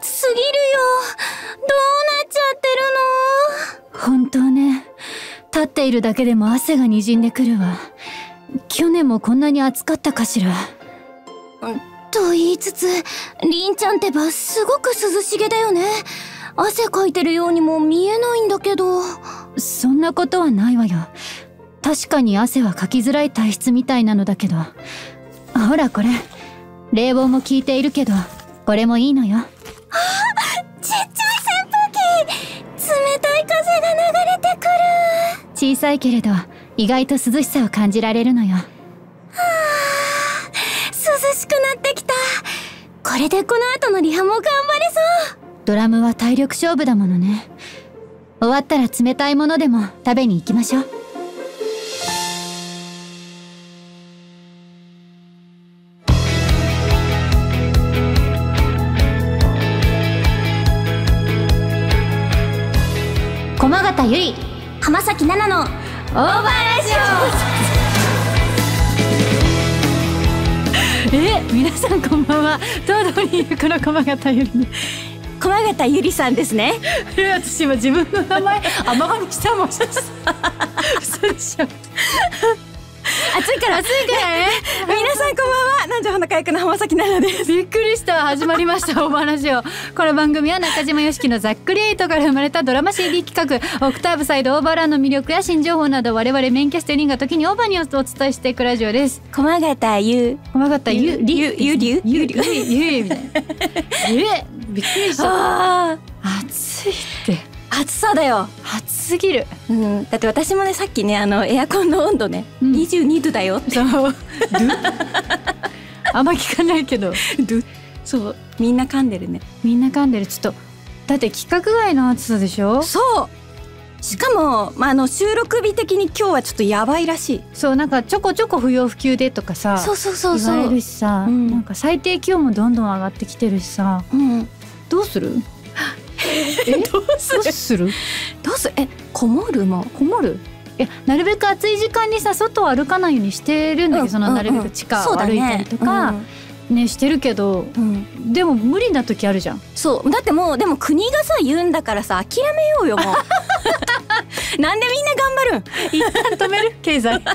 暑すぎるよ。どうなっちゃってるの？ 本当ね。立っているだけでも汗が滲んでくるわ。去年もこんなに暑かったかしら。 と言いつつ、りんちゃんってばすごく涼しげだよね。汗かいてるようにも見えないんだけど。 そんなことはないわよ。確かに汗はかきづらい体質みたいなのだけど。ほらこれ。冷房も効いているけど、これもいいのよ。 ちっちゃい扇風機！冷たい風が流れてくる。 小さいけれど、意外と涼しさを感じられるのよ。 涼しくなってきた。これでこの後のリハも頑張れそう。 ドラムは体力勝負だものね。終わったら冷たいものでも食べに行きましょう。駒形ゆり、 浜崎奈々のオーバーラジオ。皆さんこんばんは。東堂に行くの駒形ゆりね。 駒形ゆりさんですね。 私今自分の名前甘噛みしたもん。嘘でしょ。 暑いからね。皆さんこんばんは。南條ほのか役の浜崎奈々です。 びっくりした。始まりましたオーバーラジオ。この番組は中島よしきのざっくり8から生まれたドラマ CD 企画オクターブサイドオーバーランの魅力や新情報など我々メインキャスト4人が時にオーバーにお伝えしていくラジオです。 駒形ゆりみたいな。びっくりした。暑いって。 暑さだよ。 暑すぎる。 だって私もね、さっきね、エアコンの温度ね、22度だよって。 そうあんま聞かないけどそう、みんな噛んでるね。 みんな噛んでる。ちょっとだって規格外の暑さでしょ。 そうしかも、収録日的に今日はちょっとやばいらしい。 そうなんかちょこちょこ不要不急でとかさ、 そう言われるしさ、なんか最低気温もどんどん上がってきてるしさ、どうする？どうする？ こもる？ いや、なるべく暑い時間にさ外を歩かないようにしてるんだけど、なるべく地下を歩いたりとかねしてるけど、でも無理な時あるじゃん。 そうだってもうでも国がさ言うんだからさ諦めようよもう。なんでみんな頑張るん？ 一旦止める経済。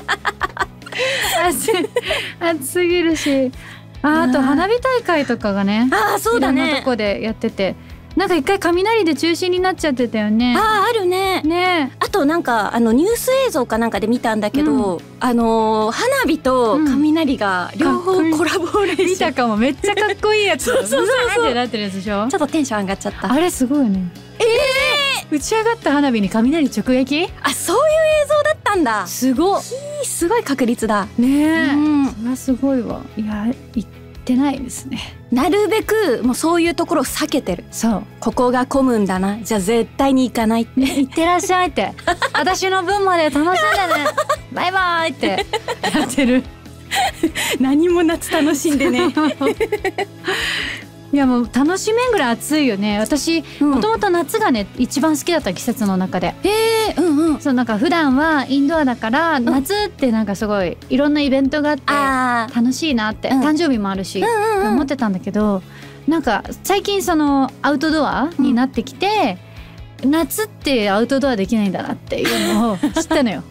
暑すぎるし、あと花火大会とかがね、 そうだね、 いろんなとこでやってて、なんか一回雷で中止になっちゃってたよね。 あるね。あとなんかニュース映像かなんかで見たんだけど、花火と雷が両方コラボレーション。 見たかも。めっちゃかっこいいやつ。そうってなってるやつでしょ。 ちょっとテンション上がっちゃった。 あれすごいよね。打ち上がった花火に雷直撃？ そういう映像だったんだ。 すごい確率だね。それはすごいわ。いや、行ってないですね。 なるべくもうそういうところを避けてる。ここが混むんだな、じゃあ絶対に行かないって。 行ってらっしゃいって。私の分まで楽しんでね。バイバイってやってる。 何も夏楽しんでね。 いやもう楽しめんぐらい暑いよね。私もともと夏がね一番好きだった季節の中で。そうなんか普段はインドアだから、夏ってなんかすごいいろんなイベントがあって楽しいなって、誕生日もあるし思ってたんだけど、なんか最近そのアウトドアになってきて、夏ってアウトドアできないんだなっていうのを知ったのよ。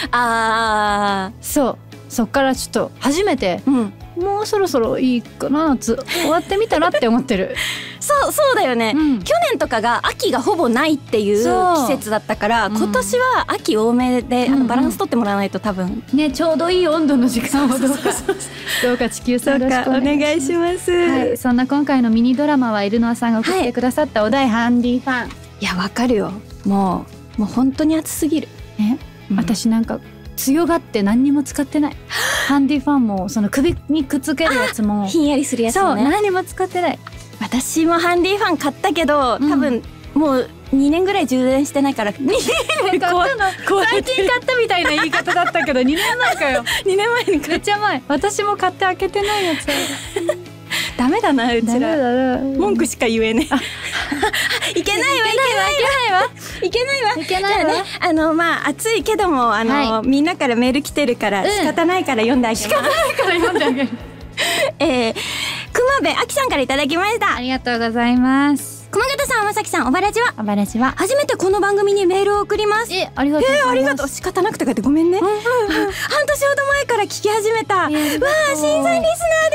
そっからちょっと初めて、もうそろそろいいかな、夏終わってみたらって思ってる。 そうだよね、去年とかが秋がほぼないっていう季節だったから、今年は秋多めでバランス取ってもらわないと多分ね、ちょうどいい温度の時間をどうか地球さんよろしくお願いします。はい、そんな今回のミニドラマはエルノアさんが送ってくださったお題ハンディファン。 いやわかるよ。もう本当に暑すぎる。 私なんか強がって何にも使ってない。ハンディファンもその首にくっつけるやつもひんやりするやつもね。 何にも使ってない。 私もハンディファン買ったけど、多分もう2年ぐらい充電してないから。2年買ったの？最近買ったみたいな言い方だったけど2年前かよ。 2年前にめっちゃ前。私も買って開けてないやつ。 ダメだな、うちら文句しか言えねえ。いけないわ。じゃあね、まあ暑いけどもみんなからメール来てるから仕方ないから読んであげる。 仕方ないから読んであげる。 熊まべあきさんからいただきました。 ありがとうございます。 駒形さん、浜崎さん、おばらじは。 おばらじは。 初めてこの番組にメールを送ります。 ありがとうございます。 ありがとう。仕方なくて書いてごめんね。半年ほど前から聞き始めた。わあ、新参リスナーです。ありがと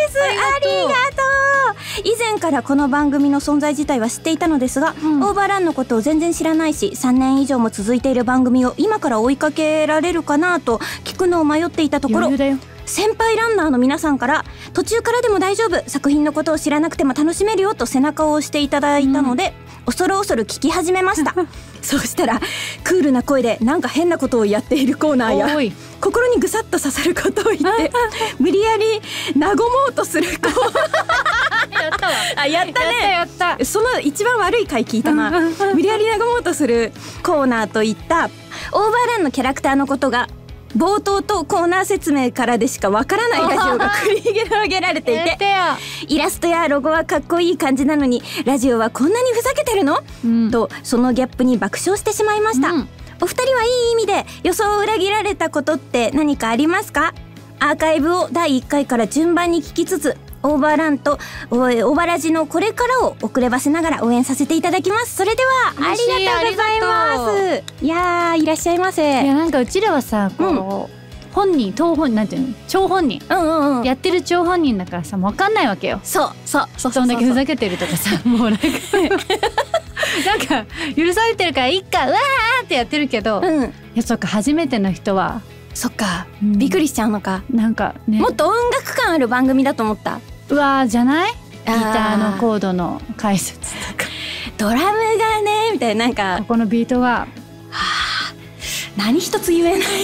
う。以前からこの番組の存在自体は知っていたのですが、オーバーランのことを全然知らないし、3年以上も続いている番組を今から追いかけられるかなと聞くのを迷っていたところ、先輩ランナーの皆さんから途中からでも大丈夫、作品のことを知らなくても楽しめるよと背中を押していただいたので、恐る恐る聞き始めました。そうしたらクールな声でなんか変なことをやっているコーナーや心にぐさっと刺さることを言って無理やり和もうとするコーナーやったわ。あ、やったね。やった。その一番悪い回聞いたな。無理やり和もうとするコーナーといったオーバーランのキャラクターのことが冒頭とコーナー説明からでしかわからないラジオが繰り広げられていて、イラストやロゴはかっこいい感じなのにラジオはこんなにふざけてるの、とそのギャップに爆笑してしまいました。お二人はいい意味で予想を裏切られたことって何かありますか？アーカイブを第1回から順番に聞きつつオーバーランとオーバラジのこれからを遅ればせながら応援させていただきます。それではありがとうございます。いやー、いらっしゃいませ。 いや、なんかうちらはさ、こう、本人、当本人、なんていうの、張本人、やってる張本人だからさ、もう分かんないわけよ。 そうそんだけふざけてるとかさ、もうなんかなんか許されてるからいっか、うわーってやってるけど、いや、そっか、初めての人はそっか、びっくりしちゃうのか。 なんかね、 もっと音楽感ある番組だと思った。 うわーじゃない？ギターのコードの解説とかドラムがねみたいな、なんかここのビートが何一つ言えない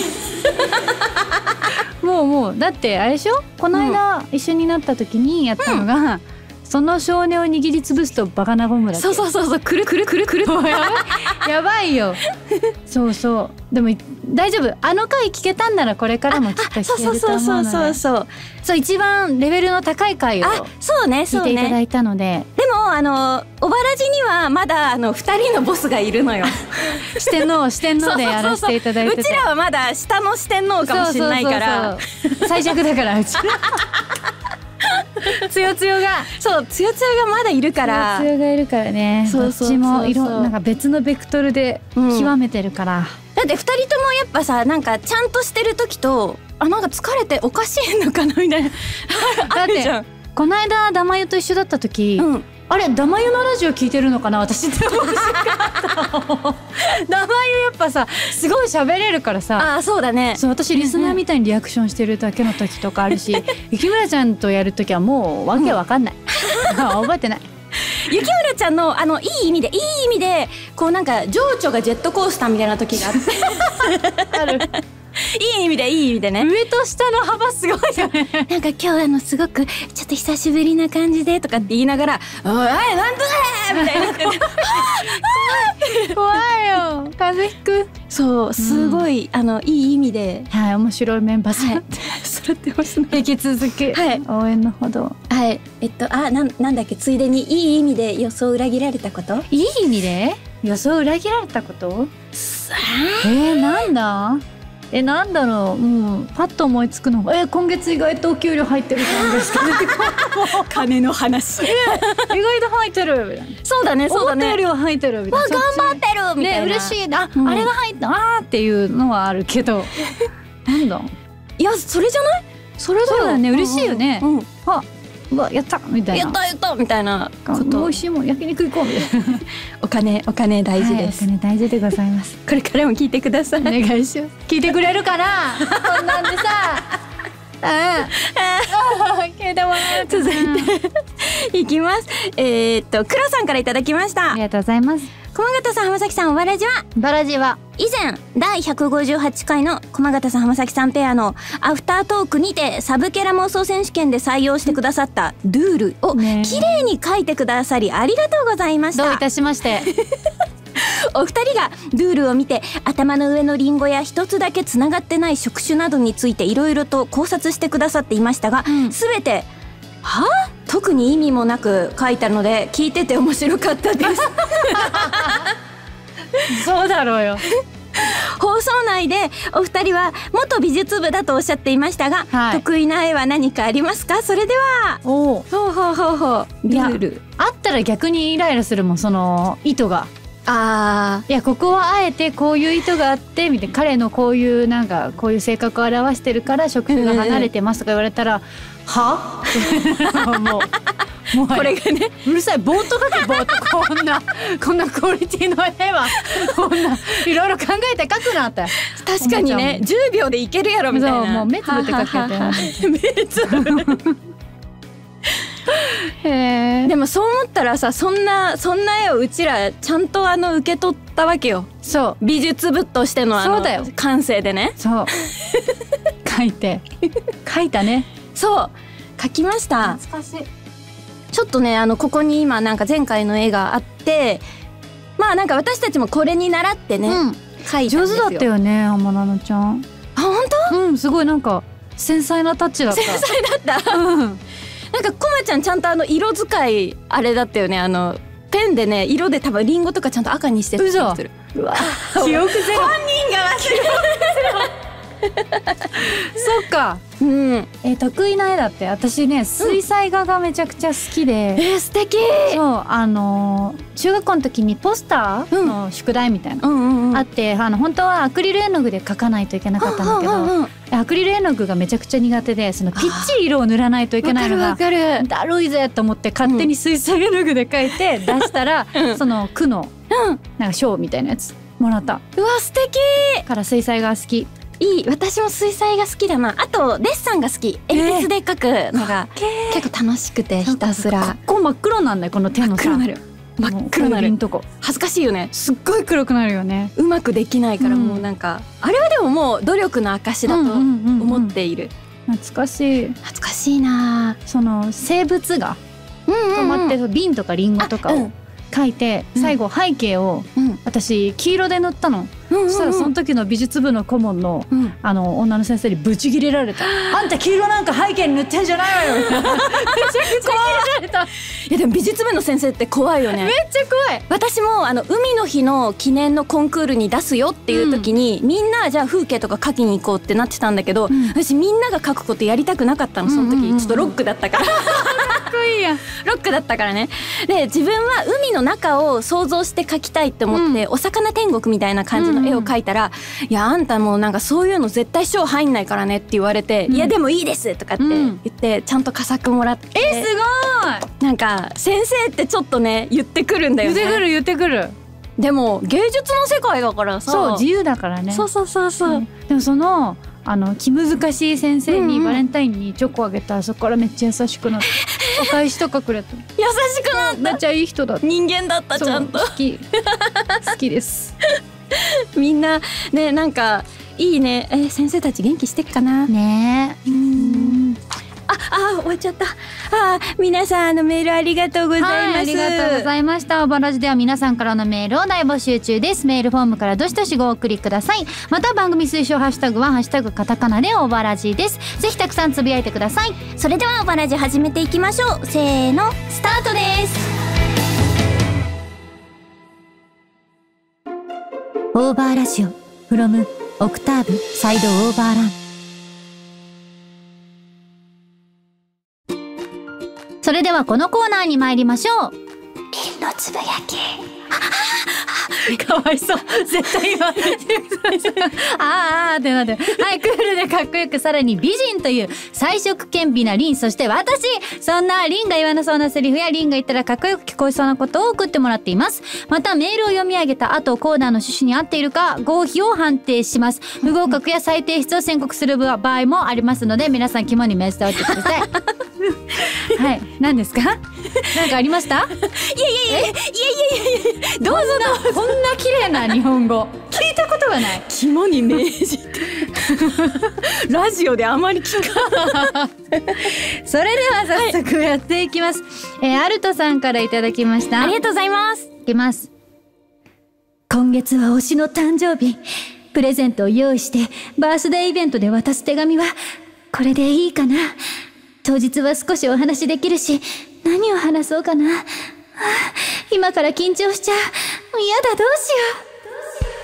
もうだってあれでしょ、この間一緒になった時にやったのが、その少年を握りつぶすとバカなゴムだっけ。 そうくるやばいよそうでも大丈夫、あの回聞けたんならこれからもきっと聞けると思うので、そう一番レベルの高い回を聞いていただいたので。 でもおばらじにはまだ2人のボスがいるのよ。 四天王でやらせていただいてて、 うちらはまだ下の四天王かもしれないから、 最弱だからうちらつよつよがまだいるから、 つよがいるからね。どっちもなんか別のベクトルで極めてるから、 だって2人ともやっぱさ、なんかちゃんとしてる時となんか疲れておかしいのかなみたいなだってこの間ダマユと一緒だった時、あれダマユのラジオ聞いてるのかな私って思うしダマユやっぱさすごい喋れるからさ。 あ、そうだね。 そう、私リスナーみたいにリアクションしてるだけの時とかあるし雪村ちゃんとやる時はもうわけわかんない、覚えてない。 雪村ちゃんのいい意味でこうなんか情緒がジェットコースターみたいな時があってあるいい意味でね。 上と下の幅すごいよね。 なんか今日すごくちょっと久しぶりな感じでとかって言いながら「おいなんとか!」みたいになって怖いよ、風邪ひく。 そうすごい、いい意味で、 はい、面白いメンバーさん揃ってますね。 引き続き、応援のほど。 はい、なんだっけ、ついでにいい意味で予想を裏切られたこと。 いい意味で予想を裏切られたこと？なんだ？なんだろう、パッと思いつくのが今月意外とお給料入ってる感じですかね金の話意外と入ってるみたいな。 そうだね思ったよりは入ってるみたいな。 頑張ってるみたいな。 嬉しいな、あれが入ったっていうのはあるけどなんだ、 いやそれじゃない？それだよね。 嬉しいよね。うわやったみたいな、 やったみたいなこと。 美味しいもん焼肉行こうみたいなお金大事です。 お金大事でございます。 これからも聞いてください。お願いします。聞いてくれるかなこんなんでさ聞いてもらう。 続いていきます。黒さんからいただきました。 ありがとうございます。 駒形さん、浜崎さん、おばらじは。 バラジは以前第158回の駒形さん浜崎さんペアのアフタートークにてサブキャラ妄想選手権で採用してくださったルールを綺麗に書いてくださりありがとうございました。 どういたしましてお二人がルールを見て頭の上のリンゴや一つだけつながってない触手などについていろいろと考察してくださっていましたが、全て特に意味もなく書いたので聞いてて面白かったですそうだろうよ放送内でお二人は元美術部だとおっしゃっていましたが、得意な絵は何かありますか？それではほうルールあったら逆にイライラするもん、その意図が。いやここはあえてこういう意図があってみたいな、彼のこういうなんかこういう性格を表してるから職種が離れてますとか言われたら、はもうこれがね、うるさい、ボートかけボート、こんなクオリティの絵はこんないろいろ考えて描くなって。 確かにね、10秒でいけるやろみたいな。 もう目つぶって描けて目つぶでもそう思ったらさ、そんな絵をうちらちゃんと受け取ったわけよ。 そう、 美術部としてのそうだよ、 感性でね。 そう描いたね。 そう描きました。 懐かしい。 ちょっとねここに今なんか前回の絵があって、まあなんか私たちもこれに習ってね、描いたんですよ。 上手だったよね、浜菜乃ちゃん。 あ、本当？ うん、すごいなんか繊細なタッチだった。 繊細だった。なんかこまちゃんちゃんと色使いあれだったよね。ペンでね、色で多分リンゴとかちゃんと赤にしてた気がする。 うわ、記憶ゼロ。 本人が忘れてる。 そっか。得意な絵だって。私ね、水彩画がめちゃくちゃ好きで。 素敵。 そう、中学校の時にポスターの宿題みたいなあって、本当はアクリル絵の具で描かないといけなかったんだけど、アクリル絵の具がめちゃくちゃ苦手で、そのぴっちり色を塗らないといけないのがだるいぜと思って勝手に水彩絵の具で描いて出したら、その区のなんか賞みたいなやつもらった。 うわ、素敵。 から水彩画好き。 いい、私も水彩が好きだな。あとデッサンが好き。鉛筆で描くのが結構楽しくて、ひたすら。 こう真っ黒なんだよ、この手のさ。 真っ黒なる。恥ずかしいよね。 すっごい黒くなるよね。 うまくできないから、もうなんかあれはでももう努力の証だと思っている。 懐かしい。 懐かしいな。 その生物が止まって瓶とかリンゴとかを描いて、最後背景を私黄色で塗ったの。そしたらその時の美術部の顧問の女の先生にブチギレられた。あんた黄色なんか背景に塗ってんじゃないわよ。めちゃくちゃギレられた。いやでも美術部の先生って怖いよね。 めっちゃ怖い。 私も海の日の記念のコンクールに出すよっていう時に、みんなじゃあ風景とか描きに行こうってなってたんだけど、私みんなが描くことやりたくなかったの。その時ちょっとロックだったから。 かっこいいやん。 ロックだったからね。で自分は海の中を想像して描きたいって思って、お魚天国みたいな感じの絵を描いたら、いやあんたもうなんかそういうの絶対賞入んないからねって言われて、いやでもいいですとかって言ってちゃんと佳作もらって。 すごい。 なんか先生ってちょっとね言ってくるんだよね。 言ってくる。 でも芸術の世界だからさ。 そう、自由だからね。 そう。 でもその気難しい先生にバレンタインにチョコあげたら、そこからめっちゃ優しくなった。お返しとかくれた。 優しくなった。 めっちゃいい人だった。 人間だった。ちゃんと好きです。 みんなね、なんかいいね。先生たち元気してっかなね。 終わっちゃった。皆さんメールありがとうございます。 ありがとうございました。オバラジでは皆さんからのメールを大募集中です。メールフォームからどしどしご送りください。また番組推奨ハッシュタグはハッシュタグカタカナでオバラジです。ぜひたくさんつぶやいてください。 それではオバラジ始めていきましょう。せーの、スタートです。 オーバーラジオ from オクターブサイドオーバーラン。 それではこのコーナーに参りましょう。 リンのつぶやき。 かわいそう。絶対今ってなって。はい、クールでかっこよく、さらに美人という彩色兼美なリン、そして私、そんなリンが言わなそうなセリフやリンが言ったらかっこよく聞こえそうなことを送ってもらっています。またメールを読み上げた後、コーナーの趣旨に合っているか合否を判定します。不合格や再提出を宣告する場合もありますので、皆さん肝に銘じておいてください。はい、何ですか？なんかありました？いやどうぞこんな綺麗な日本語聞いたことがない。 肝に銘じてラジオであまり聞かない。 それでは早速やっていきます。アルトさんからいただきました。 ありがとうございます。 いきます。 今月は推しの誕生日。プレゼントを用意してバースデーイベントで渡す手紙はこれでいいかな。当日は少しお話できるし、何を話そうかな。今から緊張しちゃう。やだ、どうしよ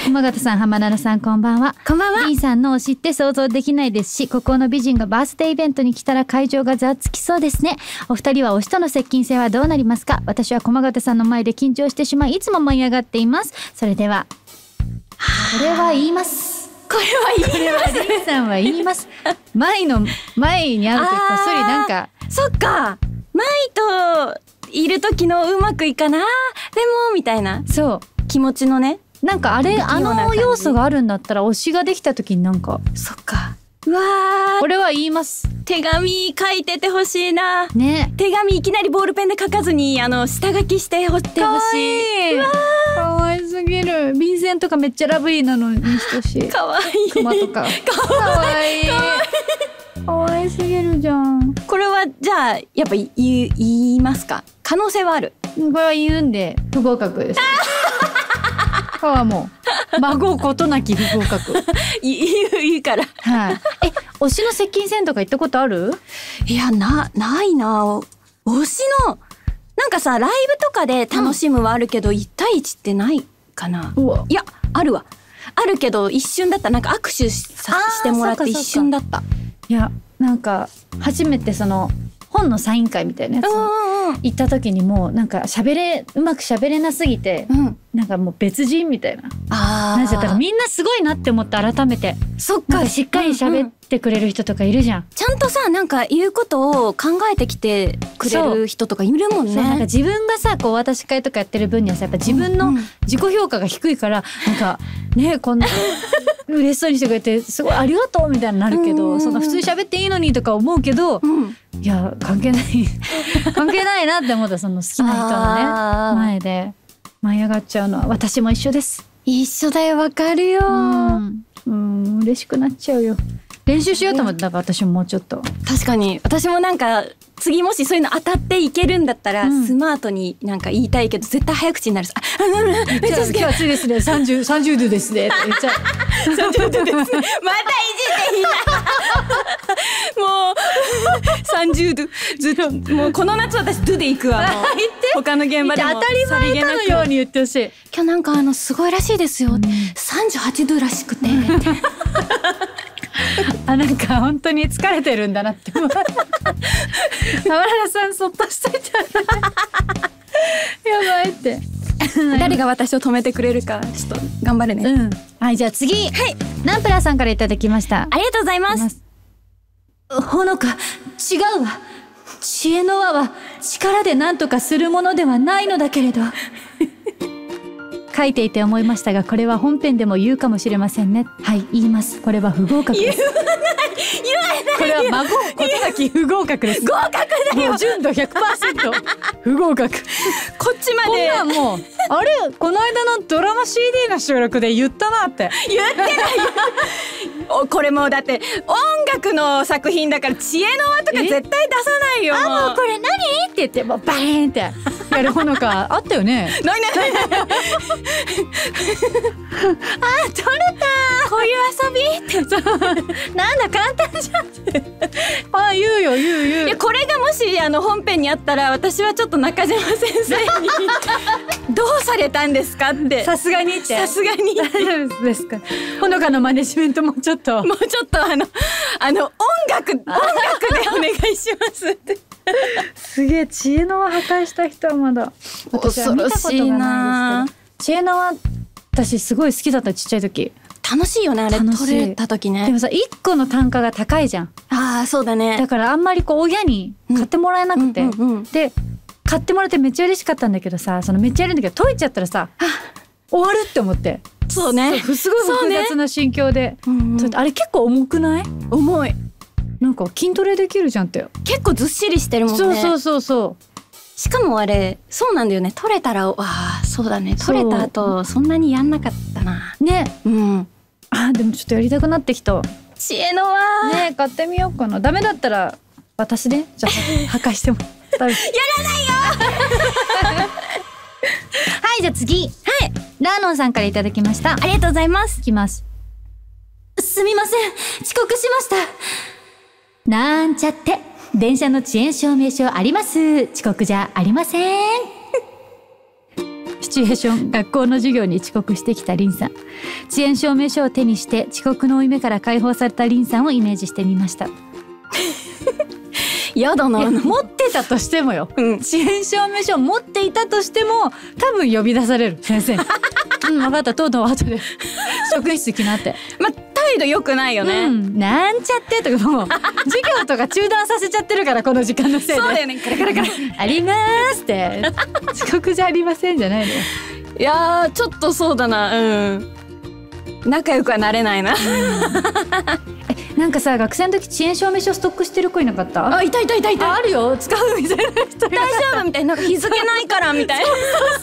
駒形さん、浜奈々さん、こんばんは。 こんばんは。 リンさんの推しって想像できないですし、孤高の美人がバースデーイベントに来たら会場がざわつきそうですね。お二人は推しとの接近戦はどうなりますか？私は駒形さんの前で緊張してしまい、いつも舞い上がっています。それでは。これは言います。 これは言います。 リンさんは言います。前に会うとこっそりなんか。 そっか。舞といる時のうまくいかな。でも、みたいな。 そう。 気持ちのね。 なんかあの要素があるんだったら推しができた時になんか。 そっか。うわー。 これは言います。 手紙書いててほしいな。 ね。 手紙いきなりボールペンで書かずに、下書きしてほしい。 かわいい。かわいすぎる。便箋とかめっちゃラブリーなのにしてほしい。 かわいい。 クマとか。かわいい。かわいすぎるじゃん。 これはじゃあやっぱ言いますか？可能性はある。 これは言うんで不合格です。はもう孫ことなき不合格。 言うから。 はい。推しの接近戦とか行ったことある？ いやないな。推しのなんかさライブとかで楽しむはあるけど、1対1ってないかな。いやあるわ。あるけど一瞬だった。なんか握手してもらって一瞬だった。 いやなんか初めてその本のサイン会みたいなやつ行った時にもうなんかうまく喋れなすぎて、なんかもう別人みたいな。なぜだからみんなすごいなって思った改めて。 そっか。 しっかり喋ってくれる人とかいるじゃん。 ちゃんとさなんか言うことを考えてきてくれる人とかいるもんね。 なんか自分がさこう私会とかやってる分にはさやっぱ自分の自己評価が低いからなんかねこんな嬉しそうにしてくれてすごいありがとうみたいになるけど、そんな普通に喋っていいのにとか思うけど、いや関係ないなって思った。その好きな人のね前で舞い上がっちゃうのは私も一緒です。 一緒だよ。わかるよ。 嬉しくなっちゃうよ。練習しようと思って。だから私ももうちょっと。 確かに私もなんか次もしそういうの当たっていけるんだったら、スマートになんか言いたいけど絶対早口になるさ。 めっちゃ好き。暑いですね。30度ですね。めっちゃ 30度です。またいじっていいな。もう30度ずっともうこの夏私ドゥで行くわ。他の現場でも当たり前かのように言ってほしい。 今日なんかすごいらしいですよ。38度らしくて。 なんか本当に疲れてるんだなって思う。浜田さんそっとしといて。やばいって。 誰が私を止めてくれるかちょっと頑張るね。 はい、じゃあ次。はい。ナンプラーさんからいただきました。 ありがとうございます。 ほのか、違うわ。知恵の輪は力で何とかするものではないのだけれど。 書いていて思いましたが、これは本編でも言うかもしれませせんね。はい、言います。これは不合格です。言わないこれは孫ことなき不合格です。 合格だよ。 純度 100% 不合格。 こっちまでこんなんもうあれこの間のドラマ CD の収録で言ったなって言ってないよ。これもうだって音楽の作品だから知恵の輪とか絶対出さないよ。 もうこれ何って言ってもうバーンってやるほのかあったよね。 ない取れた。こういう遊びってなんだ簡単じゃんって言うよ。 いやこれがもし本編にあったら私はちょっと中島先生にどうされたんですかって。 さすがにって。 さすがに大丈夫ですか。ほのかのマネジメントもうちょっと音楽でお願いしますってすげえ。知恵の輪破壊した人はまだ私は見たことがないですけど。知恵の輪私すごい好きだった。ちっちゃい時楽しいよねあれ。取れた時ね。 でもさ1個の単価が高いじゃん。 あーそうだね。 だからあんまりこう親に買ってもらえなくて、で買ってもらってめっちゃ嬉しかったんだけどさ、めっちゃやるんだけど解いちゃったらさ終わるって思って。 そうね。 すごい複雑な心境で、あれ結構重くない？ 重い。 なんか筋トレできるじゃんって。 結構ずっしりしてるもんね。 そうしかもあれそうなんだよね。取れたらそうだね。取れた後そんなにやんなかったなね。でもちょっとやりたくなってきた。 知恵の輪ね買ってみようかな。ダメだったら私ねじゃあ破壊してもやらないよ。はいじゃあ次。ラーノンさんからいただきました。 ありがとうございます。 いきます。 すみません、遅刻しました。なんちゃって、電車の遅延証明書あります。遅刻じゃありません。 知っチュエーション。学校の授業に遅刻してきたリンさん。遅延証明書を手にして遅刻の負い目から解放されたリンさんをイメージしてみました。 やだな。 持ってたとしてもよ、遅延証明書を持っていたとしても多分呼び出される先生に。分かった、とうとう後で職員室来なって。 まあ態度良くないよね。 なんちゃってとかもう授業とか中断させちゃってるから、この時間のせいで。 そうだよね。カラカラカラありますって遅刻じゃありませんじゃないのよ。 いやーちょっとそうだな。仲良くはなれないな。 なんかさ、学生の時遅延証明書ストックしてる子いなかった？ あ、いた。 あるよ、使うみたいな人。 大丈夫みたいな、なんか日付ないからみたい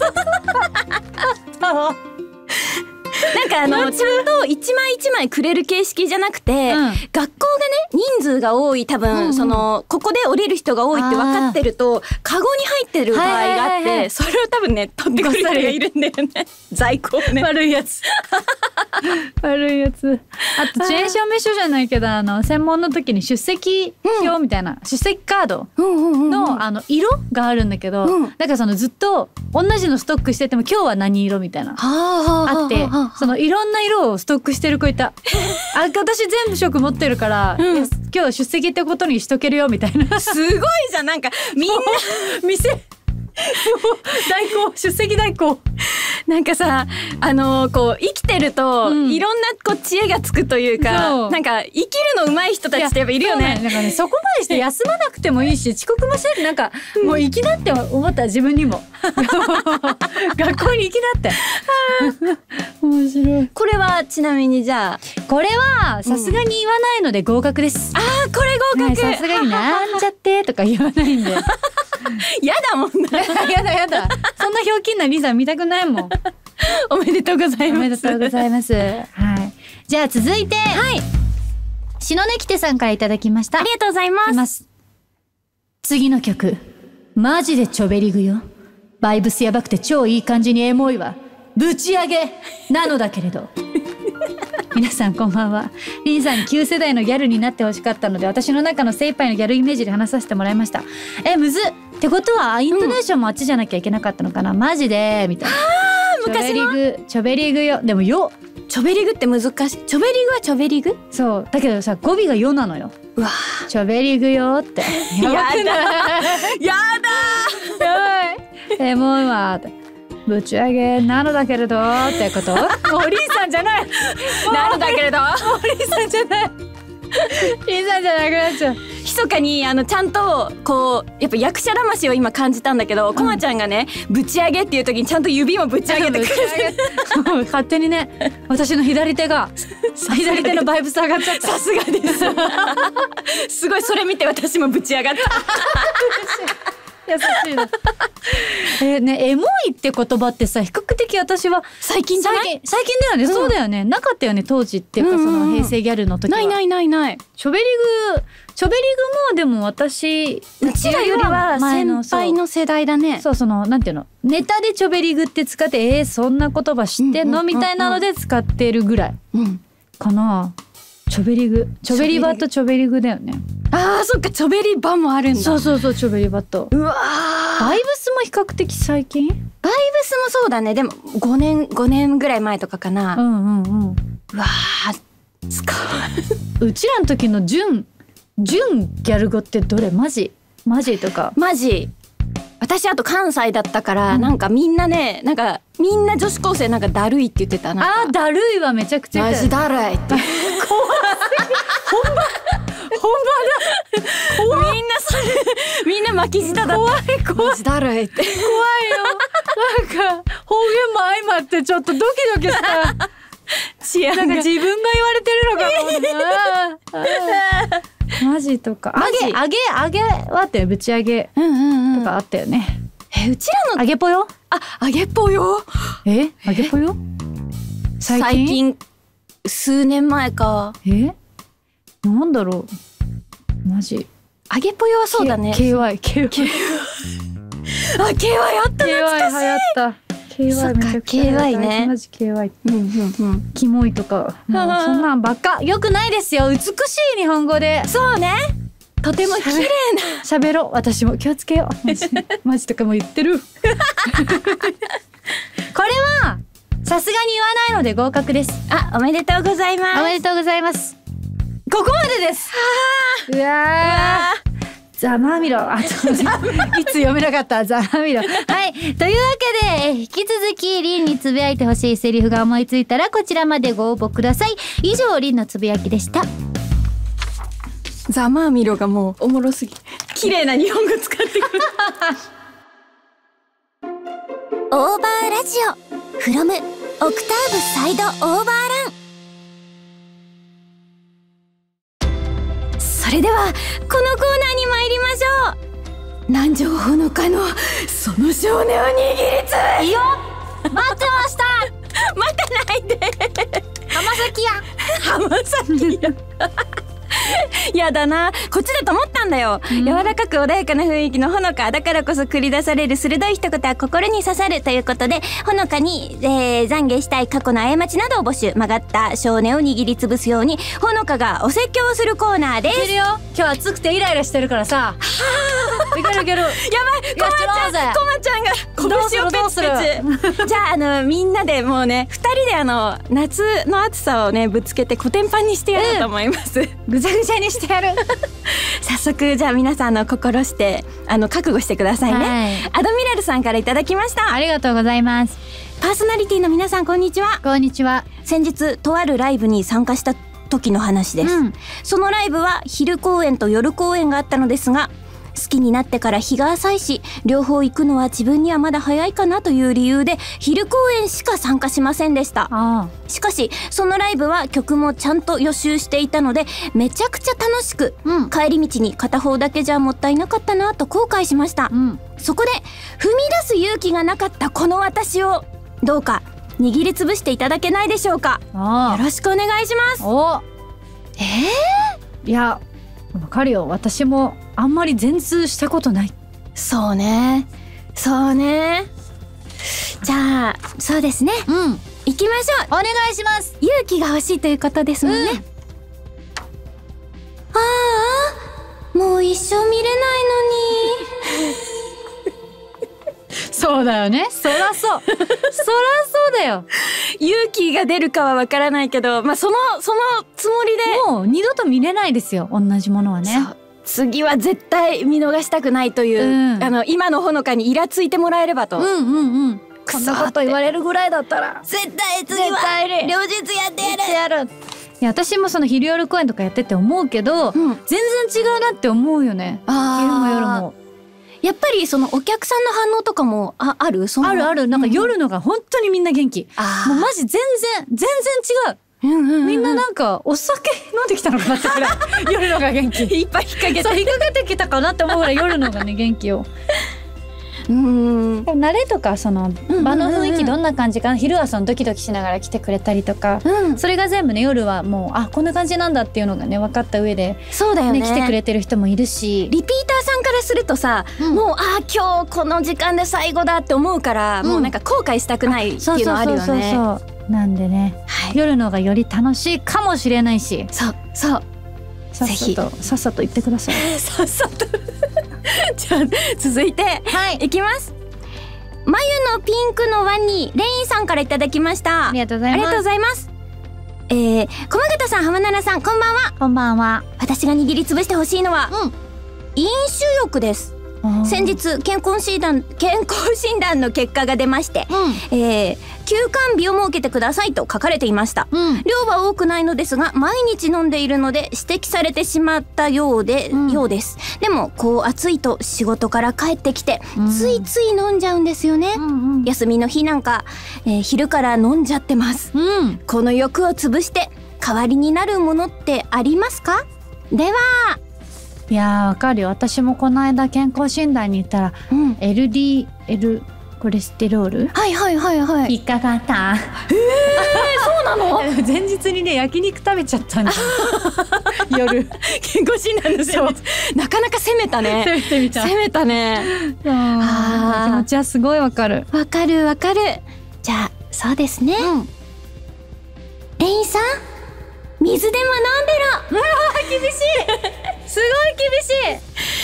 な。なんかちゃんと一枚一枚くれる形式じゃなくて、学校がね人数が多い、多分ここで降りる人が多いって分かってるとカゴに入ってる場合があって、それを多分ね取ってくる人がいるんだよね。在庫をね。 悪いやつ。悪いやつ。あと遅延証明書じゃないけど、専門の時に出席表みたいな、出席カードの色があるんだけど、なんかずっと同じのストックしてても今日は何色みたいなあって、いろんな色をストックしてる子いた。私全部色持ってるから、今日出席ってことにしとけるよみたいな。 すごいじゃん。なんかみんな店代行、出席代行。 なんかさ、こう生きてると、いろんな知恵がつくというか、なんか生きるの上手い人たちってやっぱいるよね。 なんかね、そこまでして休まなくてもいいし、遅刻もしないで、なんかもう行きなって思った、自分にも。学校に行きなって。面白い。 これはちなみにじゃあ、 これはさすがに言わないので合格です。 これ合格。 さすがになんちゃってとか言わないんで。 やだもんな。 やだ。そんなひょうきんなリンさん見たくないもん。 おめでとうございます。 おめでとうございます。はい。じゃあ続いて、篠根きてさんからいただきました。 ありがとうございます。 次の曲、マジでちょべりぐよ。バイブスやばくて超いい感じにエモいわ。ぶち上げなのだけれど。皆さんこんばんは。リンさんに旧世代のギャルになってほしかったので、私の中の精一杯のギャルイメージで話させてもらいました。むずっってことはイントネーションもあっちじゃなきゃいけなかったのかな。マジでみたいな。 昔のちょべりぐよ。でもよ、 ちょべりぐって難しい。ちょべりぐはちょべりぐ。 そうだけどさ、語尾がよなのよ。 うわ、 ちょべりぐよって。やばくない？ やだやばい。エモいわって。ぶち上げなのだけれどってこと？もうリンさんじゃない。 なのだけれど。 もうリンさんじゃない。リンさんじゃなくなっちゃう。 密かにちゃんとこうやっぱ役者魂を今感じたんだけど、こまちゃんがねぶち上げっていう時にちゃんと指もぶち上げてくる。 もう勝手にね、私の左手が左手のバイブス上がっちゃった。 さすがです。すごい、それ見て私もぶち上がった。 優しいな。ね、エモいって言葉ってさ、比較的私は最近じゃない？ 最近だよね。そうだよね。なかったよね当時っていうか、その平成ギャルの時は。 ない。 ちょべりぐもでも私、 うちらよりは先輩の世代だね。 そう、なんていうの、ネタでちょべりぐって使って、そんな言葉知ってんのみたいなので使ってるぐらいかな。ちょべりぐ、ちょべり場とちょべりぐだよね。 あーそっか、ちょべり場もあるんだ。 そうちょべり場と。 うわー、 バイブスも比較的最近。 バイブスもそうだね。でも5年ぐらい前とかかな。うわー、使う。うちらの時の純ギャル語ってどれ？マジとか。 マジ。私あと関西だったから、なんかみんなね、なんかみんな女子高生なんかだるいって言ってたな。 だるいはめちゃくちゃ。 マジだるいって。怖い。 本場だ。 みんな巻き舌だった。 怖い。 マジだるいって。 怖いよ。なんか方言も相まってちょっとドキドキした。なんか自分が言われてるのかも。マジとか。揚げはってぶち上げとかあったよね。 うちらの揚げぽよ。 揚げぽよ。 揚げぽよ。 最近数年前か。 なんだろう。マジ。 揚げぽよはそうだね。 KY。 KY あった。懐かしい。 流行った。KY めちゃくちゃ KY ね。 マジ KY。キモいとか。もうそんなんばっか。よくないですよ。美しい日本語で。 そうね。とても綺麗な。 喋ろう。私も気をつけよう。マジとかも言ってる。 これはさすがに言わないので合格です。 あ、おめでとうございます。 おめでとうございます。ここまでです。うわー。ざまみろ。いつ読めなかったざまみろ。はい。というわけで、引き続きリンにつぶやいてほしいセリフが思いついたらこちらまでご応募ください。以上、リンのつぶやきでした。 ざまみろがもうおもろすぎ。綺麗な日本語使ってくる。 オーバーラジオ from オクターブサイドオーバーラン。 それではこのコーナーに参りましょう。南條ほのかのその少年を握りつぶいいよ。待ってました。 待たないで。 浜崎や。 浜崎や。やだな、こっちだと思ったんだよ、柔らかく穏やかな雰囲気のほのかだからこそ繰り出される鋭い一言は心に刺さるということで、ほのかに、懺悔したい過去の過ちなどを募集。曲がった少年を握りつぶすようにほのかがお説教をするコーナーです。 いけるよ。今日暑くてイライラしてるからさ。いけるいける。やばい、 コマちゃんが拳をペチペチ。じゃあみんなでもうね、2人で夏の暑さをねぶつけてコテンパンにしてやろうと思います。 ぐちゃぐちゃにしてやる。 早速じゃあ皆さん心して覚悟してくださいね、はい、アドミラルさんからいただきました。 ありがとうございます。 パーソナリティの皆さんこんにちは。 こんにちは。 先日とあるライブに参加した時の話です、そのライブは昼公演と夜公演があったのですが、好きになってから日が浅いし両方行くのは自分にはまだ早いかなという理由で昼公演しか参加しませんでした。しかしそのライブは曲もちゃんと予習していたのでめちゃくちゃ楽しく、帰り道に片方だけじゃもったいなかったなと後悔しました、そこで踏み出す勇気がなかったこの私をどうか握りつぶしていただけないでしょうか。よろしくお願いします。 いやわかるよ。私もあんまり全通したことない。 そうね。じゃあそうですね、行きましょう。 お願いします。 勇気が欲しいということですもんね、ああもう一生見れないのに。 そうだよね。そらそうだよ。 勇気が出るかはわからないけど、そのつもりでもう二度と見れないですよ、同じものはね。 次は絶対見逃したくないという、今のほのかにイラついてもらえればと。こんなこと言われるぐらいだったら絶対次は両日やってやる。 いや私もその昼夜公演とかやってて思うけど、全然違うなって思うよね。昼も夜もやっぱりそのお客さんの反応とかもある。 ある。なんか夜のが本当にみんな元気。もうマジ全然違う。みんななんかお酒飲んできたのかなってくらい夜のが元気。いっぱい引っ掛けて。引っ掛けてきたかなって思うぐらい夜のがね元気よ。慣れとかその場の雰囲気どんな感じかな、昼はそのドキドキしながら来てくれたりとか、それが全部ね夜はもうこんな感じなんだっていうのがね分かった上で、 そうだよね、 来てくれてる人もいるし、 リピーターさんからするとさ、もう今日この時間で最後だって思うから、もうなんか後悔したくないっていうのはあるよね。 なんでね、夜のがより楽しいかもしれないし、 そうさっさと言ってください。 さっさとじゃあ続いていきます。眉のピンクのワニレインさんからいただきました。 ありがとうございます。 駒形さん、浜奈々さん、こんばんは。 こんばんは。 私が握りつぶしてほしいのは、飲酒欲です。先日健康診断の結果が出まして、休館日を設けてくださいと書かれていました、量は多くないのですが毎日飲んでいるので指摘されてしまったようです。でもこう暑いと仕事から帰ってきて、ついつい飲んじゃうんですよね、休みの日なんか、昼から飲んじゃってます、この欲を潰して代わりになるものってありますか？では。 いやーわかるよ。私もこの間健康診断に行ったら、LDL コレステロール引っかかった。 そうなの？ 前日にね焼肉食べちゃったんだ夜健康診断のせい。なかなか攻めたね。攻めたね。 気持ちはすごいわかる。 わかる。じゃあそうですね、レインさん水でも飲んでろ。 厳しいすごい厳しい。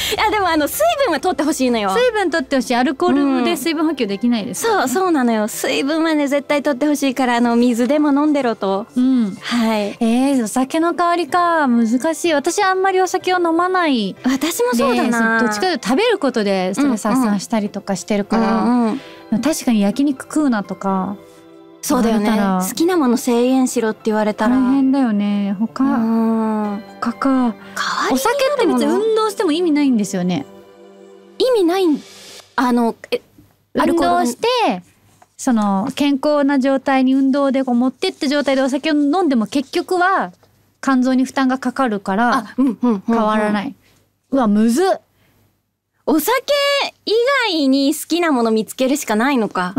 やでも水分は取ってほしいのよ。 水分取ってほしい。アルコールで水分補給できないです、 ね、そうなのよ。水分はね絶対取ってほしいから水でも飲んでろと。はい。 お酒の代わりか難しい。私はあんまりお酒を飲まない。 私もそうだな。 どっちかというと食べることでストレス発散したりとかしてるから、確かに焼肉食うなとか。 そうだよね。好きなもの制限しろって言われたら大変だよね。他か。お酒って別に運動しても意味ないんですよね。 意味ない。 運動してその健康な状態に運動でこう持ってった状態でお酒を飲んでも結局は肝臓に負担がかかるから変わらない。うわむずっ。 お酒以外に好きなもの見つけるしかないのか。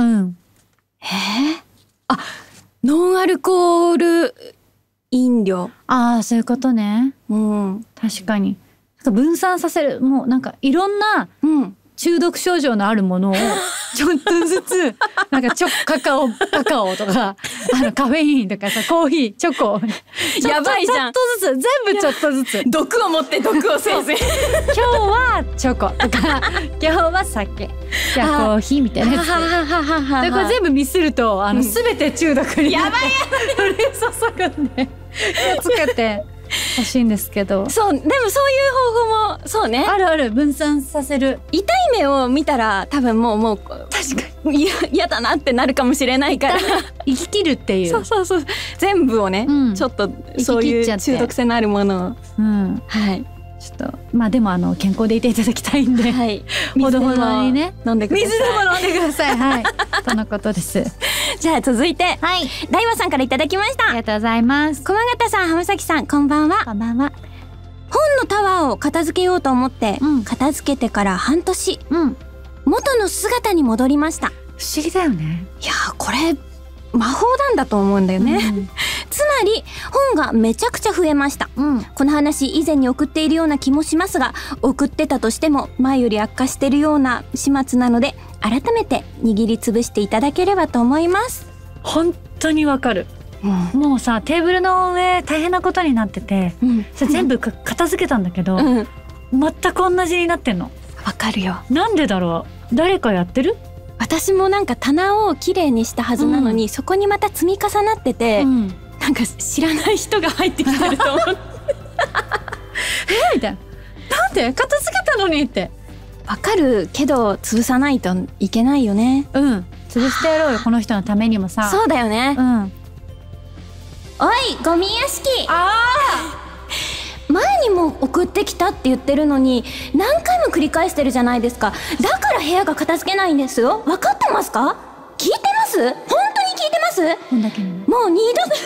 ノンアルコール飲料。 そういうことね。確かに。分散させる。もうなんかいろんな中毒症状のあるものをちょっとずつなんかカカオとかカフェインとかさ、コーヒー、チョコやばいじゃん。 ちょっとずつ全部ちょっとずつ毒を持って毒を制す。 今日はチョコとか今日は酒、じゃあコーヒーみたいなやつでこれ全部ミスると全て中毒にやばい降り注ぐんで気をつけて欲しいんですけど。 そう、でもそういう方法もそうね。 ある分散させる。 痛い目を見たら多分もう確かに嫌だなってなるかもしれないから生き切るっていう。 そう全部をね、ちょっとそういう中毒性のあるものを、はい。 ちょっとまあでも健康でいていただきたいんで、ほどほどにね飲んでください。 水でも飲んでください。はい。とのことです。 じゃあ続いて、大和さんからいただきました。 ありがとうございます。 駒形さん、浜崎さん、こんばんは。 こんばんは。 本のタワーを片付けようと思って、片付けてから半年、元の姿に戻りました。 不思議だよね。 いやこれ魔法なんだと思うんだよね。つまり本がめちゃくちゃ増えました。この話以前に送っているような気もしますが、送ってたとしても前より悪化しているような始末なので、改めて握りつぶしていただければと思います。 本当にわかる。もうさ、テーブルの上大変なことになってて、それ全部片付けたんだけど、全く同じになってんの。 わかるよ。 なんでだろう。誰かやってる？ 私もなんか棚をきれいにしたはずなのに、そこにまた積み重なってて、なんか知らない人が入ってきてると思ってみたいな。なんで片付けたのにって。 わかるけど潰さないといけないよね。 潰してやろうよ、この人のためにもさ。 そうだよね。おいゴミ屋敷。前にも送ってきたって言ってるのに何回も繰り返してるじゃないですか。だから部屋が片付けないんですよ。分かってますか？聞いてます？本当に聞いてます？もう二度と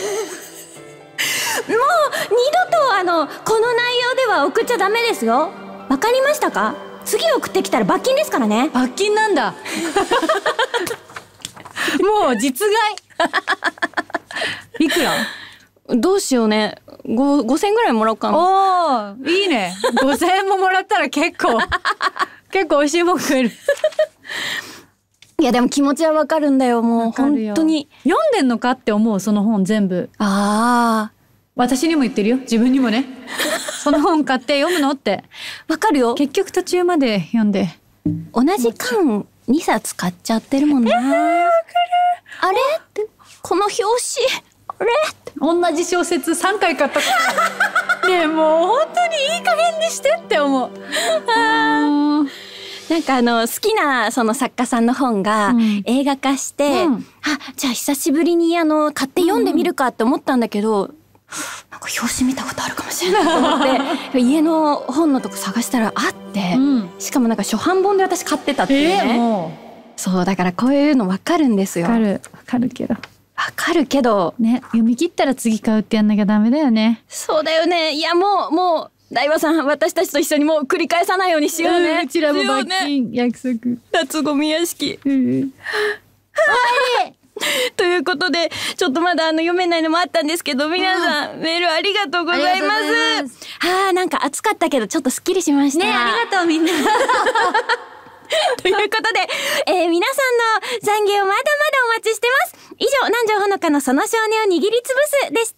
この内容では送っちゃダメですよ。分かりましたか？次送ってきたら罰金ですからね。 罰金なんだ。もう実害。いくら？ どうしようね。5000円ぐらいもらおうかな。 いいね。5000円ももらったら結構美味しいもん食える。 いやでも気持ちはわかるんだよ。もう本当に読んでんのかって思う。その本全部。私にも言ってるよ。自分にもね。その本買って読むのって。 わかるよ。 結局途中まで読んで。 同じ缶2冊買っちゃってるもんな。わかる。あれってこの表紙。あれ同じ小説3回買ったことねえ、もう本当にいい加減にしてって思う。 なんか好きなその作家さんの本が映画化して、じゃあ久しぶりに買って読んでみるかって思ったんだけど、なんか表紙見たことあるかもしれないと思って家の本のとこ探したらあって、しかもなんか初版本で私買ってたっていうね。そうだからこういうの分かるんですよ。 分かるけど。 わかるけどね、読み切ったら次買うってやんなきゃダメだよね。 そうだよね。いやもう大和さん、私たちと一緒にもう繰り返さないようにしようね。 うちらも罰金約束。 夏ゴミ屋敷。ということでちょっとまだ読めないのもあったんですけど、皆さんメールありがとうございます。なんか暑かったけどちょっとすっきりしましたね。 ありがとうみんな。 ということで、皆さんの残業まだまだお待ちしてます。以上、南條ほのかのその少年を握りつぶすでした。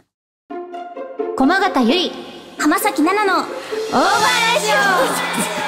駒形ゆり、 浜崎奈々のオーバーラジオ。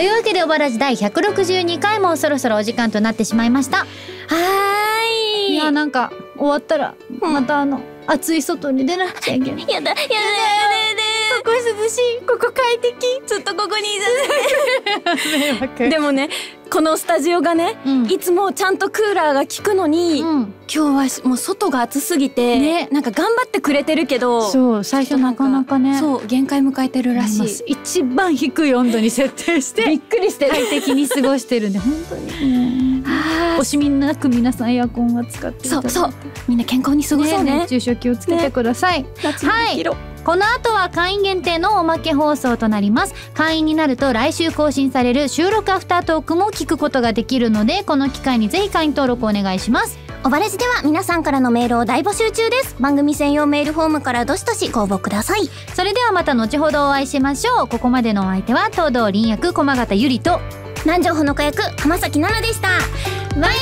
というわけで、おばらじ第162回もそろそろお時間となってしまいました。 はーい。 いや、なんか終わったらまた暑い外に出なくちゃいけない。 やだ。 ここ涼しい、ここ快適、 ずっとここにい迷惑。 でもね、このスタジオがね、いつもちゃんとクーラーが効くのに、今日はもう外が暑すぎて、なんか頑張ってくれてるけど、 そう最初なかなかね、 そう限界迎えてるらしい。 一番低い温度に設定してびっくりして快適に過ごしてるんで、本当に惜しみなく皆さんエアコンは使っていただいて、 そうみんな健康に過ごそうね。 熱中症気をつけてください。はい。この後は会員限定のおまけ放送となります。会員になると来週更新される収録アフタートークも聞くことができるので、この機会にぜひ会員登録お願いします。 おばらじでは皆さんからのメールを大募集中です。番組専用メールフォームからどしどしご応募ください。 それではまた後ほどお会いしましょう。ここまでのお相手は東堂凛役駒形ゆりと南條ほのか役浜崎奈々でした。バイバイ。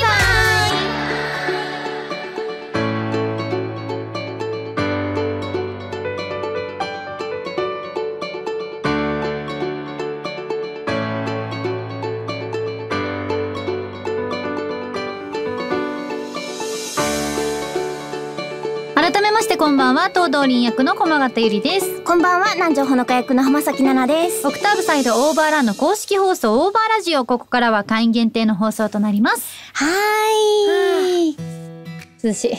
改めましてこんばんは、東堂凛役の駒形ゆりです。 こんばんは、南條ほのか役の浜崎奈々です。 オクターブサイドオーバーランの公式放送オーバーラジオ、ここからは会員限定の放送となります。 はーい。 涼しい。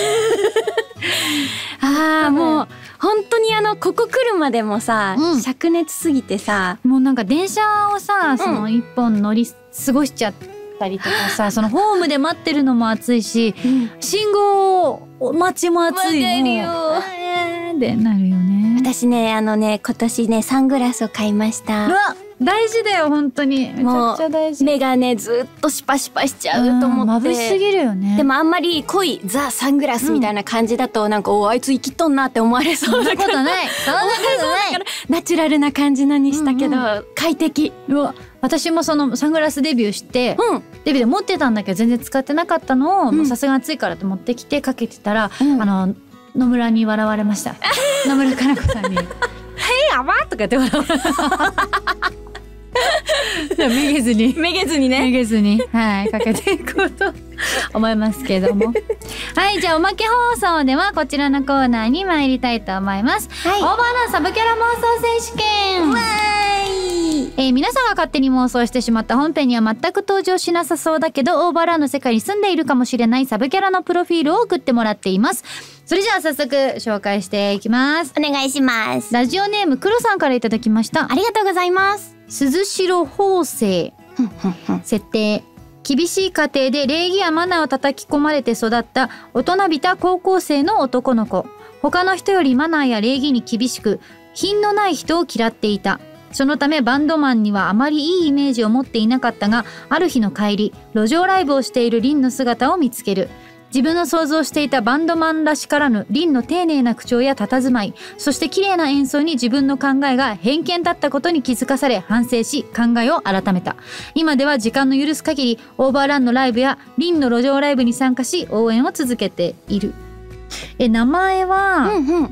もう本当にここ来るまでもさ、灼熱すぎてさ、 もうなんか電車をさ、その一本乗り過ごしちゃったりとかさ、そのホームで待ってるのも暑いし、信号待ちも暑いのってなるよね。 私ね、今年ねサングラスを買いました。 うわ、大事だよ本当に。めちゃくちゃ大事。 目がねずっとシパシパしちゃうと思って。 眩しすぎるよね。 でもあんまり濃いザ・サングラスみたいな感じだと、なんかあいつ生きとんなって思われそうだから。 そんなことない。そんなことない。 ナチュラルな感じのにしたけど、快適。 うわ、私もそのサングラスデビューして、デビューで持ってたんだけど全然使ってなかったのを、さすが暑いからって持ってきてかけてたら、野村に笑われました。野村かな子さんに「はいやば!」とか言って笑われた。めげずにはいかけていこうと思いますけども。はい、じゃあおまけ放送ではこちらのコーナーに参りたいと思います。オーバーランサブキャラ妄想選手権。皆さんが勝手に妄想してしまった本編には全く登場しなさそうだけどオーバーランの世界に住んでいるかもしれないサブキャラのプロフィールを送ってもらっています。それじゃあ早速紹介していきます。 お願いします。 ラジオネーム黒さんからいただきました。 ありがとうございます。 鈴代法生。設定、厳しい家庭で礼儀やマナーを叩き込まれて育った大人びた高校生の男の子。他の人よりマナーや礼儀に厳しく品のない人を嫌っていた。そのためバンドマンにはあまりいいイメージを持っていなかったが、ある日の帰り路上ライブをしているリンの姿を見つける。自分の想像していたバンドマンらしからぬリンの丁寧な口調や佇まい、そして綺麗な演奏に自分の考えが偏見だったことに気づかされ反省し考えを改めた。今では時間の許す限りオーバーランのライブやリンの路上ライブに参加し応援を続けている。名前は、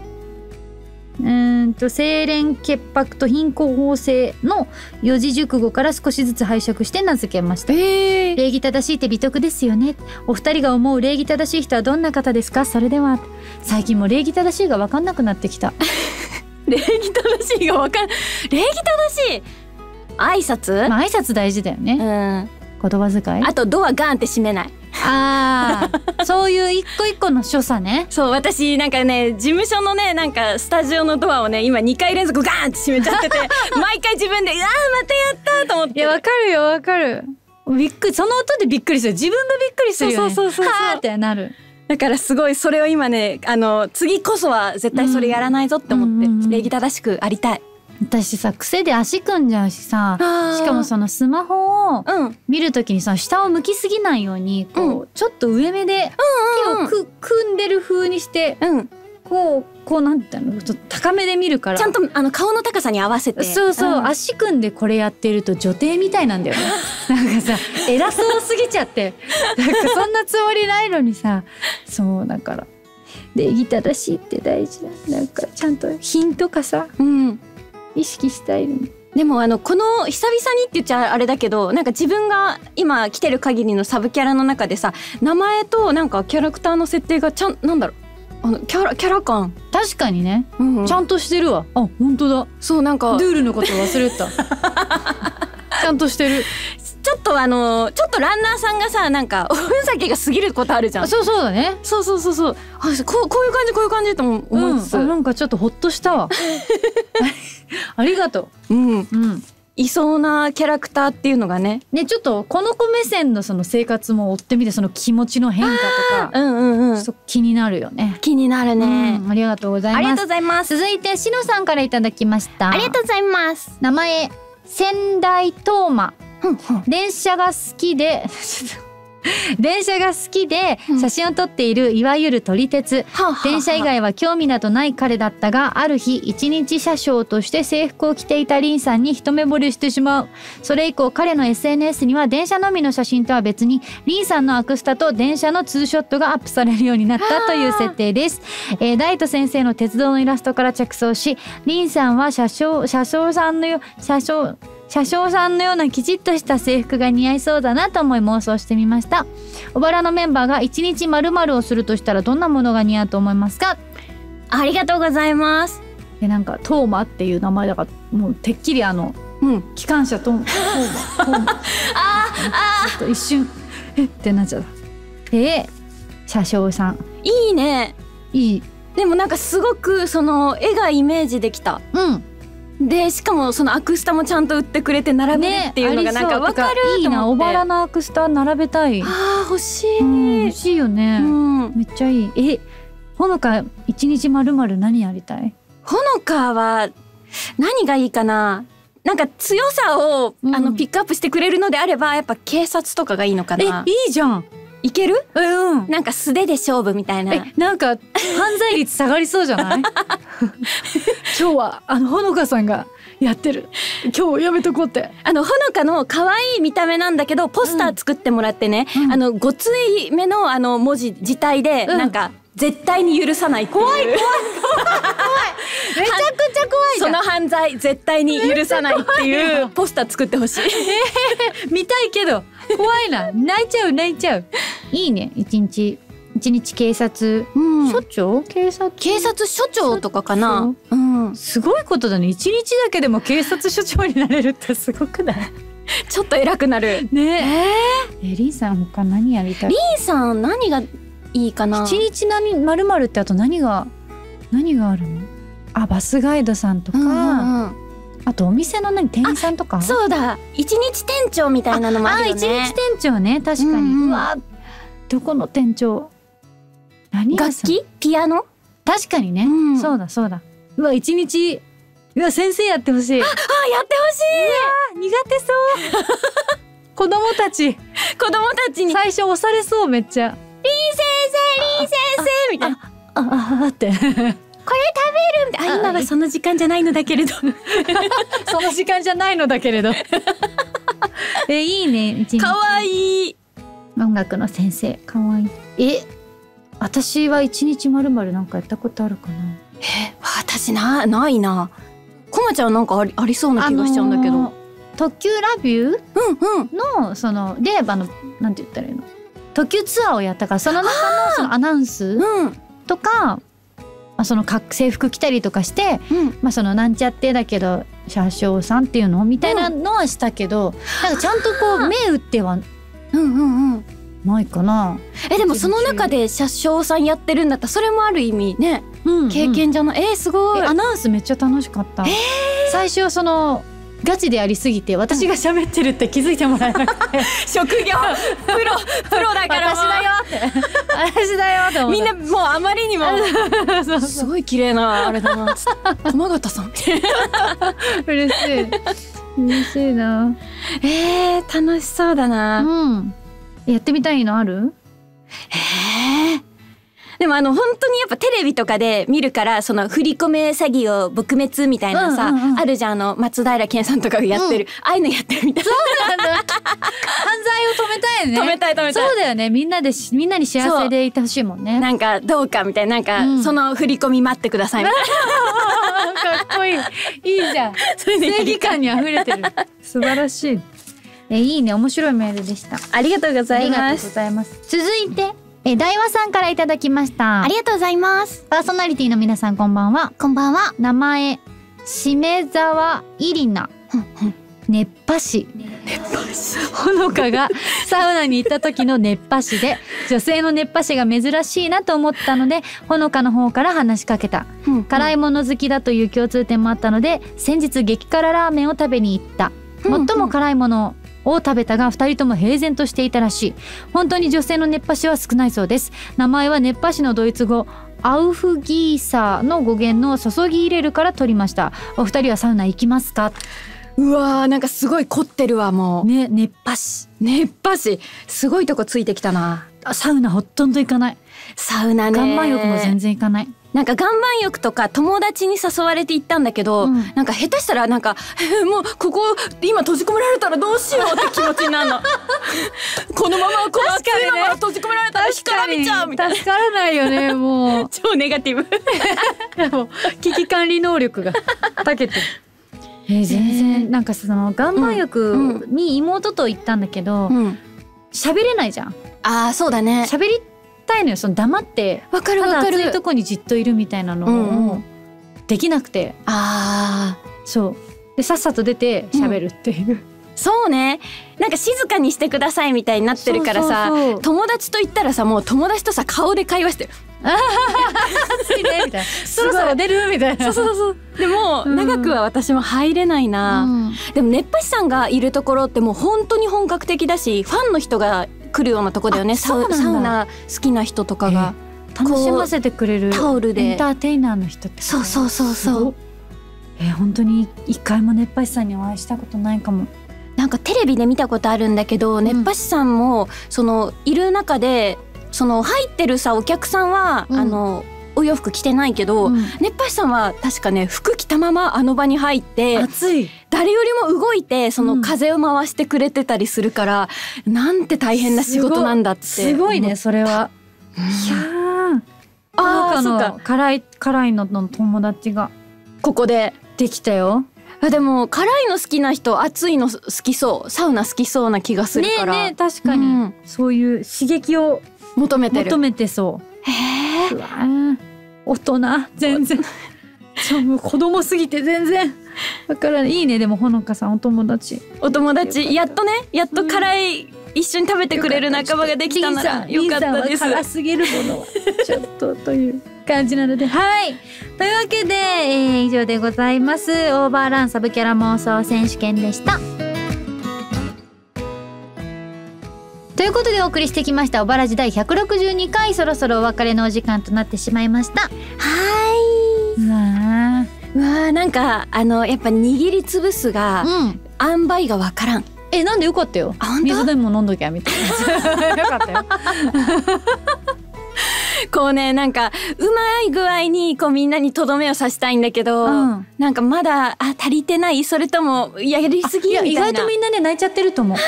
清廉潔白と貧困法制の四字熟語から少しずつ拝借して名付けました。礼儀正しいって美徳ですよね。お二人が思う礼儀正しい人はどんな方ですか。それでは。最近も礼儀正しいが分かんなくなってきた。 礼儀正しいが分かん、礼儀正しい挨拶、 挨拶大事だよね。言葉遣い、 あとドアガンって閉めない。 そういう一個一個の所作ね。 そう、私なんかね、事務所のね、なんかスタジオのドアをね今2回連続ガーンって閉めちゃってて毎回自分でまたやったと思って。 いや、わかるよわかる。びっくり、その音でびっくりする。自分がびっくりするよね。そうはーってなる。 だからすごいそれを今ね、次こそは絶対それやらないぞって思って、礼儀正しくありたい。 私さ、癖で足組んじゃうしさ、しかもそのスマホを見るときにさ、下を向きすぎないようにこう、ちょっと上目で手を組んでる風にして、こうなんていうの、ちょっと高めで見るから、 ちゃんと顔の高さに合わせて。 そうそう、足組んでこれやってると女帝みたいなんだよね。なんかさ、偉そうすぎちゃって、なんかそんなつもりないのにさ、そうだから礼儀正しいって大事だ。なんかちゃんと品とかさ、意識したいでもこの久々にって言っちゃあれだけど、なんか自分が今来てる限りのサブキャラの中でさ、名前となんかキャラクターの設定がなんだろう、キャラ感。 確かにね、 うんうん、 ちゃんとしてるわ。あ、本当だ。 そう、なんかルールのこと忘れてた。ちゃんとしてる。 ちょっとランナーさんがさ、なんかおふざけが過ぎることあるじゃん。 そうそうだね。 そう。こういう感じと思いつつ、 なんかちょっとホッとしたわ。ありがとう。 う。うん。 いそうなキャラクターっていうのがね。 ね、ちょっとこの子目線のその生活も追ってみて、その気持ちの変化とか、ちょっと気になるよね。 気になるね。 ありがとうございます。 ありがとうございます。 続いてしのさんからいただきました。 ありがとうございます。 名前仙台東馬。電車が好きで写真を撮っているいわゆる撮り鉄、電車以外は興味などない彼だったが、ある日一日車掌として制服を着ていたリンさんに一目惚れしてしまう。それ以降彼の SNS には電車のみの写真とは別にリンさんのアクスタと電車のツーショットがアップされるようになったという設定です。大斗先生の鉄道のイラストから着想し、リンさんは車掌さんのようなきちっとした制服が似合いそうだなと思い妄想してみました。おばらのメンバーが一日〇〇をするとしたらどんなものが似合うと思いますか？ ありがとうございます。 なんかトーマっていう名前だから、もうてっきり機関車トーマちょっと一瞬ってなっちゃった。車掌さんいいね。 いい。 でもなんかすごくその絵がイメージできた。でしかもそのアクスタもちゃんと売ってくれて並べるっていうのがなんかわかると思って。いいな、 おばらのアクスタ並べたい。 欲しい。 欲しいよね。めっちゃいい。ほのか一日まるまる何やりたい？ ほのかは何がいいかな。なんか強さをピックアップしてくれるのであればやっぱ警察とかがいいのかな。 いいじゃん。 いける？なんか素手で勝負みたいな。 なんか犯罪率下がりそうじゃない？今日はほのかさんがやってる。今日やめとこうって。 ほのかの可愛い見た目なんだけどポスター作ってもらってね、ごつい目の文字自体でなんか絶対に許さないっていう。怖い。めちゃくちゃ怖い。その犯罪絶対に許さないっていうポスター作ってほしい。 見たいけど怖いな。泣いちゃう。いいね。一日警察署長、警察署長とかかな。すごいことだね。一日だけでも警察署長になれるってすごくない？ ちょっと偉くなるね。 リンさん他何やりたい？ リンさん何がいいかな。 一日まるまるってあと何があるの？バスガイドさんとか、あとお店の店員さんとか。 そうだ、一日店長みたいなのもあるよね。 一日店長ね、確かに。うわ、どこの店長？ 楽器？ピアノ？ 確かにね。そうだ。うわ、一日。うわ、先生やってほしい。やってほしい。 苦手そう。子供たちに最初押されそう。めっちゃ。リン先生みたいな。って。これ食べるみたいな。今はその時間じゃないのだけれど。 その時間じゃないのだけれど。いいね。 かわいい。 音楽の先生かわいい。私は一日まるまるなんかやったことあるかな。 私ないな。こまちゃんなんかありそうな気がしちゃうんだけど。 特急ラビューのそのでなんて言ったらいいの、特急ツアーをやったから、その中のそのアナウンスとか、その制服着たりとかして、そのなんちゃってだけど車掌さんっていうのみたいなのはしたけど、なんかちゃんとこう目打ってはないかな。 でもその中で車掌さんやってるんだったらそれもある意味ね、経験じゃない。すごい。 アナウンスめっちゃ楽しかった。最初そのガチでやりすぎて私が喋ってるって気づいてもらえなくて、 職業プロだから私だよって思って、 みんなもうあまりにもすごい綺麗なあれだな。駒形さん嬉しいな。 楽しそうだな。 やってみたいのある？ でも本当にやっぱテレビとかで見るから、その振り込め詐欺を撲滅みたいなさ、あるじゃん、松平健さんとかがやってる、ああいうのやってるみたいな。 そうなんだ。犯罪を止めたいよね。 止めたい。 そうだよね。みんなに幸せでいてほしいもんね。 なんかどうかみたいな、なんか、その振り込み待ってくださいみたいな。 かっこいい。いいじゃん。正義感にあふれてる。素晴らしい。いいね。面白いメールでした。 ありがとうございます。 ありがとうございます。続いて大和さんからいただきました。 ありがとうございます。 パーソナリティの皆さんこんばんは。 こんばんは。 名前しめざわいりな。熱波師。ほのかがサウナに行った時の熱波師で、女性の熱波師が珍しいなと思ったので、ほのかの方から話しかけた。辛いもの好きだという共通点もあったので、先日激辛ラーメンを食べに行った。最も辛いものを食べたが、2人とも平然としていたらしい。本当に女性の熱波師は少ないそうです。名前は熱波師のドイツ語アウフギーサーの語源の注ぎ入れるから取りました。お二人はサウナ行きますか？ うわー、なんかすごい凝ってるわ、もうね。熱波師すごいとこついてきたな。 サウナほとんど行かない。 サウナね。 岩盤浴も全然行かない。 なんか岩盤浴とか友達に誘われて行ったんだけど、なんか下手したらなんかもうここ今閉じ込められたらどうしようって気持ちになるの。このままこの暑いまま閉じ込められたら干からびちゃうみたいな。 助からないよね、もう。 超ネガティブ。 でも危機管理能力が長けてる。全然なんかその岩盤浴に妹と行ったんだけど、喋れないじゃん。 ああ、そうだね。 喋りたいのよ。その黙ってわかる。 ただ暑いとこにじっといるみたいなのをできなくて、そうでさっさと出て喋るっていう。 そうね。なんか静かにしてくださいみたいになってるからさ、友達と言ったらさ、もう友達とさ顔で会話してる。 暑いねみたいな。そろそろ出るみたいな。 そうでも、長くは私も入れないな。でも熱波師さんがいるところってもう本当に本格的だし、ファンの人が来るようなとこだよね。サウナ好きな人とかが楽しませてくれるタオルでエンターテイナーの人って。 そう。 本当に一回も熱波師さんにお会いしたことないかも。 なんかテレビで見たことあるんだけど、熱波師さんもそのいる中で、その入ってるさお客さんは、お洋服着てないけど、熱波師さんは確かね、服着たままあの場に入って暑い誰よりも動いてその風を回してくれてたりするから、なんて大変な仕事なんだって。 すごいね、それは。いやー、そうか、辛いのの友達がここでできたよ。 でも辛いの好きな人、暑いの好きそう、サウナ好きそうな気がするから。 ね、確かに、そういう刺激を求めてそう。へえ。大人全然。もう子供すぎて全然だからいいね。でもほのかさんお友達やっと辛い一緒に食べてくれる仲間ができたならよかったです。 辛すぎるものはちょっとという感じなので、はい。というわけで、以上でございます。オーバーランサブキャラ妄想選手権でした。ということでお送りしてきましたおばらじ第162回、そろそろお別れのお時間となってしまいました。うわー、なんかやっぱ握りつぶすが、塩梅がわからん。 なんでよかったよ。水でも飲んどきゃみたいな。よかったよ。 こうね、なんかうまい具合にこうみんなにとどめを刺したいんだけど、なんかまだ足りてない、それともやりすぎみたいな。 意外とみんなね泣いちゃってると思う。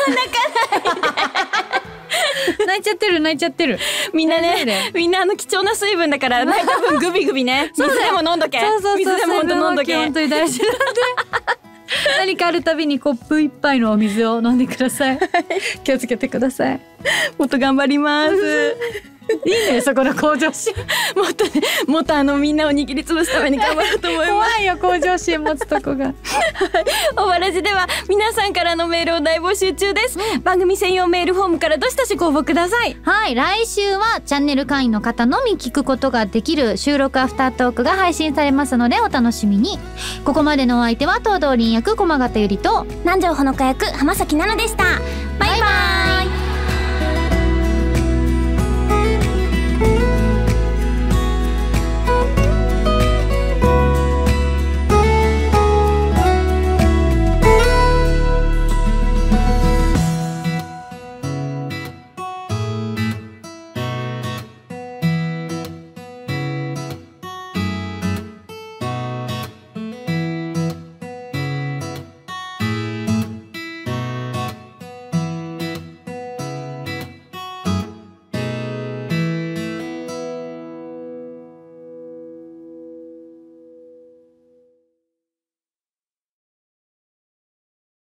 泣いちゃってる。 みんな貴重な水分だから泣いた分グビグビね。水でも飲んどけ。水でも本当飲んどけ。 本当に大事なんで。何かあるたびにコップ一杯のお水を飲んでください。気をつけてください。 もっと頑張ります。 いいね、そこの向上心。 もっとみんなを握りつぶすために頑張ろうと思います。 怖いよ、向上心持つとこが。 おばらじでは皆さんからのメールを大募集中です。番組専用メールフォームからどしどしご応募ください。 はい、来週はチャンネル会員の方のみ聞くことができる収録アフタートークが配信されますのでお楽しみに。ここまでのお相手は東堂凛役駒形ゆりと南條ほのか役浜崎奈々でした。バイバーイ。